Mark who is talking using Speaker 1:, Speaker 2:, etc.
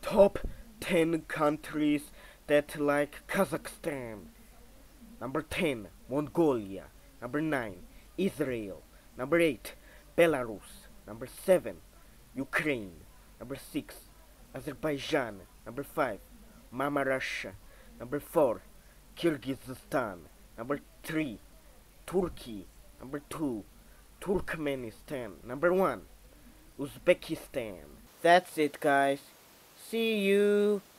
Speaker 1: Top 10 countries that like Kazakhstan. Number 10, Mongolia. Number 9, Israel. Number 8, Belarus. Number 7, Ukraine. Number 6, Azerbaijan. Number 5, Mama Russia. Number 4, Kyrgyzstan. Number 3, Turkey. Number 2, Turkmenistan. Number 1, Uzbekistan. That's it, guys. See you.